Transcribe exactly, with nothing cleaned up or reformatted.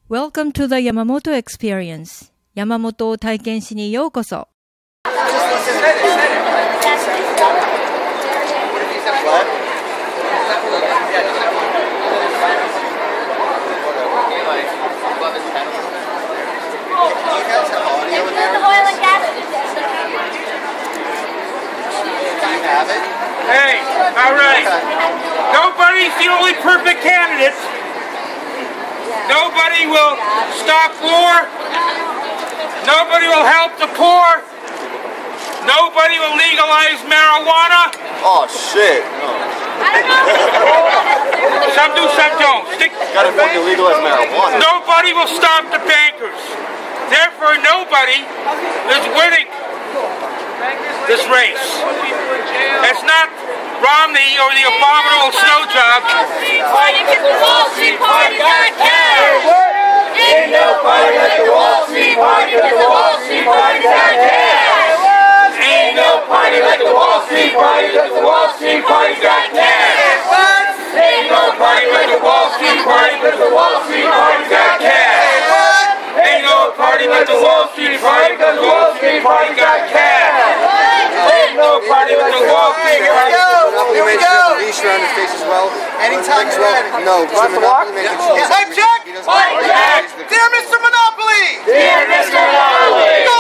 Welcome to the Yamamoto Experience. 山本を体験しにようこそ。 Hey, all right. Nobody's the only perfect candidate. Nobody will stop war. Nobody will help the poor. Nobody will legalize marijuana. Oh shit. No. Some do, some don't. Stick. Gotta fucking legalize marijuana. Nobody will stop the bankers. Therefore, nobody is winning this race. It's not Romney or the abominable snow job. Party because the Wall Street Party got cash. Ain't no party like the Wall Street Party because the Wall Street Party got cash. Ain't no party like the Wall Street Party because the Wall Street Party got cash. Ain't no party like the Wall Street Party because the Wall Street Party got cash. Ain't no party like the Wall Street Party because the Wall Street Party got cash. Ain't no party like the Wall Street Party. Here we go. Leash around his face as well. Anytime you're ready. No, because Monopoly makes it. Time check! Time check! Dear Mister Monopoly! Dear Mister Monopoly! Go